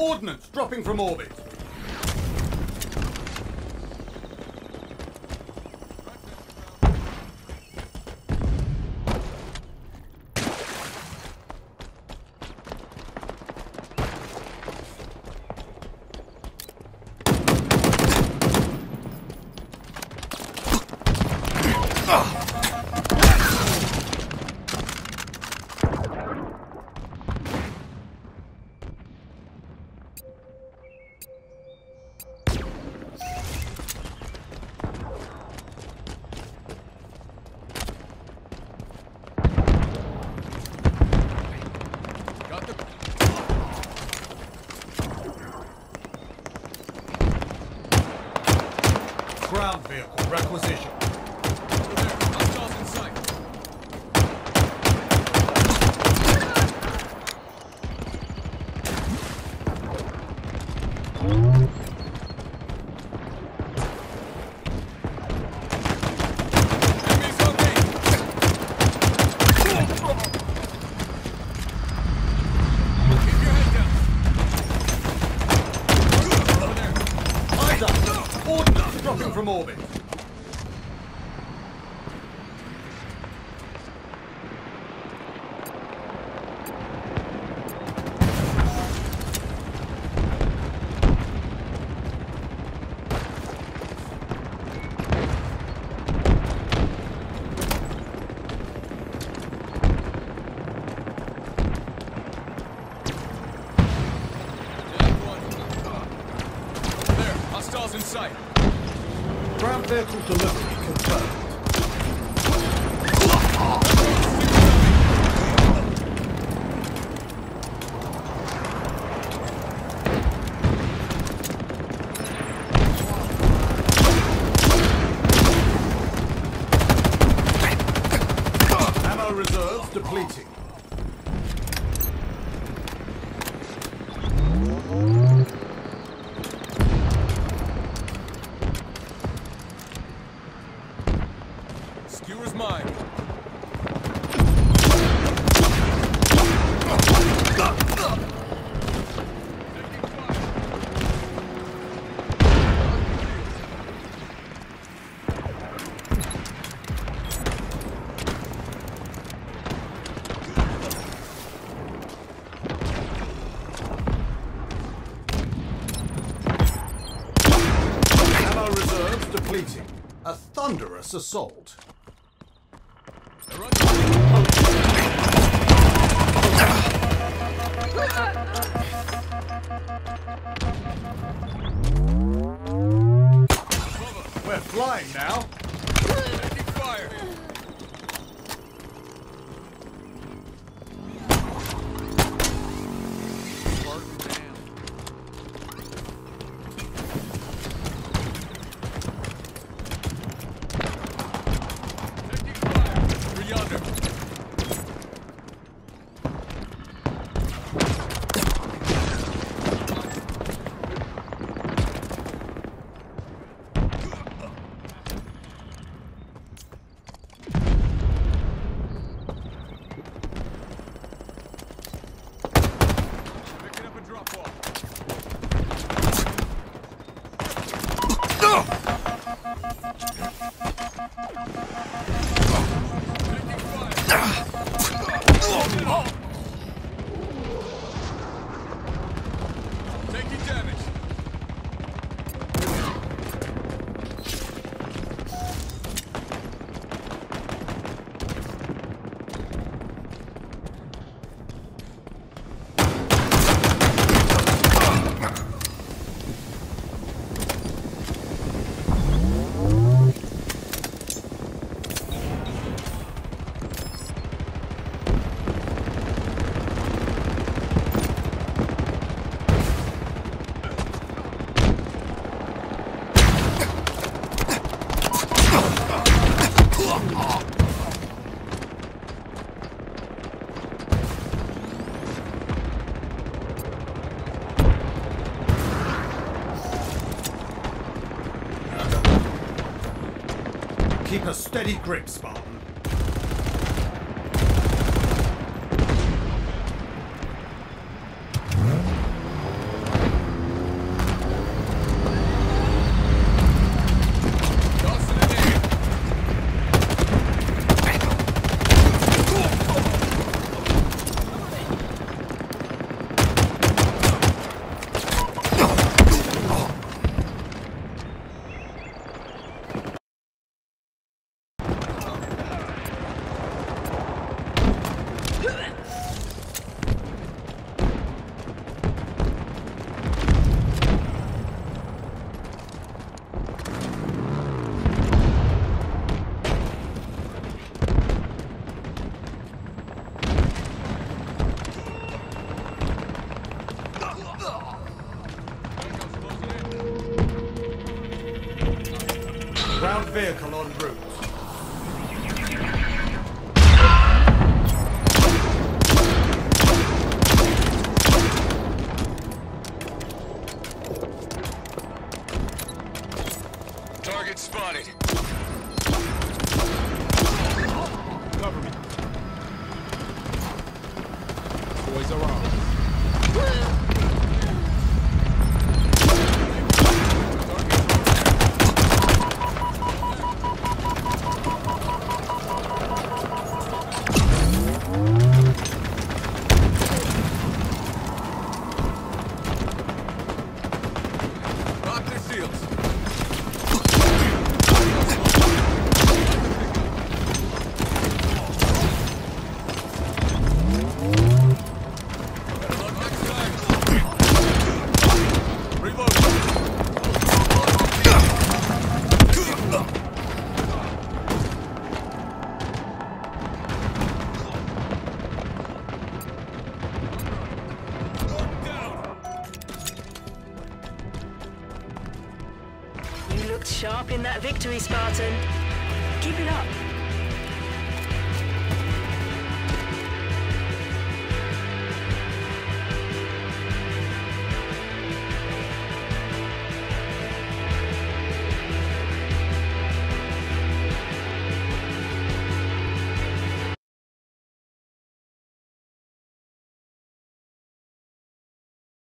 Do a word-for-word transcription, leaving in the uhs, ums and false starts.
Ordnance dropping from orbit. Ground vehicle requisition. Hostiles in sight. Enemies on me. Keep your head down. Over there. Hydra! Ordnance dropping from orbit. There, hostiles in sight. Ground vehicle delivery confirmed. Ammo reserves depleting. Skewer's mine. Ammo reserves depleting. A thunderous assault. They're under. We're flying now. Taking fire. Spartan down. Taking fire. We're yonder. Picking up a drop off. Taking fire. Taking damage. Keep a steady grip, Spartan. Ground vehicle en route. Target spotted. Cover me. Boys are on. Lock their shields. You looked sharp in that victory, Spartan. Keep it up.